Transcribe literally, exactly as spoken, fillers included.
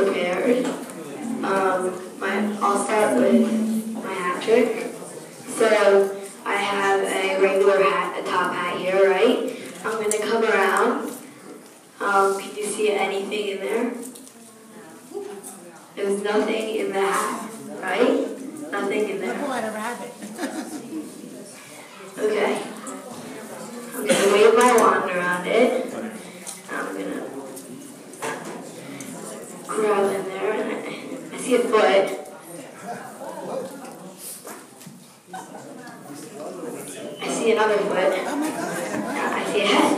prepared. Um, my, I'll start with my hat trick. So I have a regular hat, a top hat here, right? I'm going to come around. Um, can you see anything in there? There's nothing in the hat, right? Nothing in there. Look like a rabbit. Okay. I'm going to wave my wand around it. I'm going to grab in there, and I, I see a foot. I see another foot. Oh my God. I see a head.